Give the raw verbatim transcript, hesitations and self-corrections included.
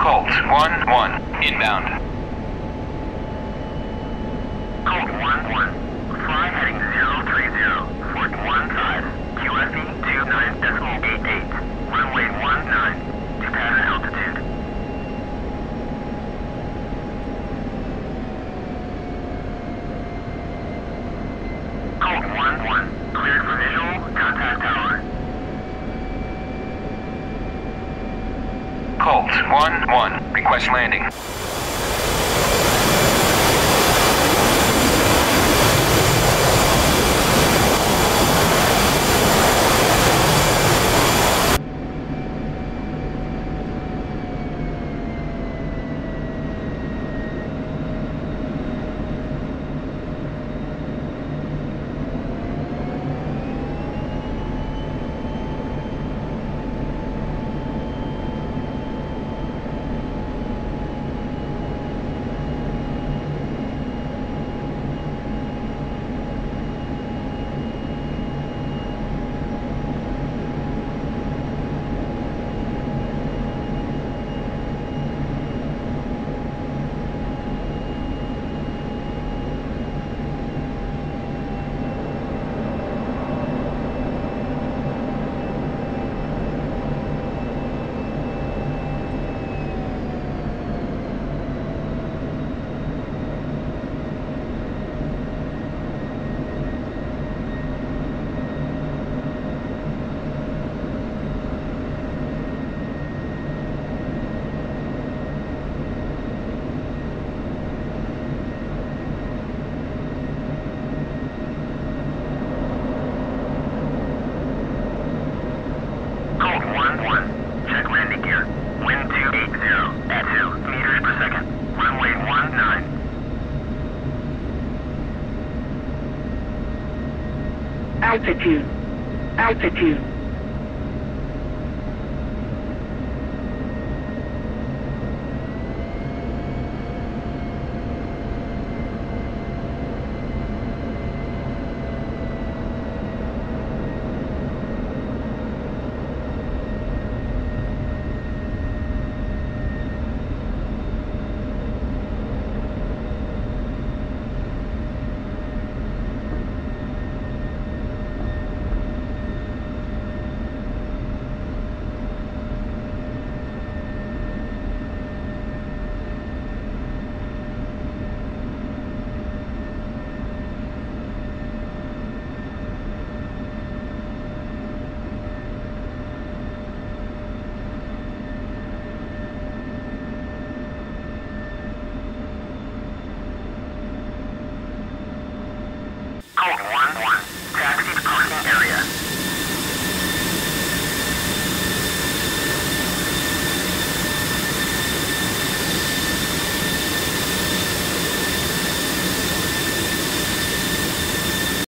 Colt one one, inbound. Colt one one. Fly heading zero three zero. Fort one five. Q F E two nine decimal eight eight. Runway one nine. To pattern altitude. Colt one one. Cleared for visual. Contact tower. Colt one one, request landing. Altitude. Altitude.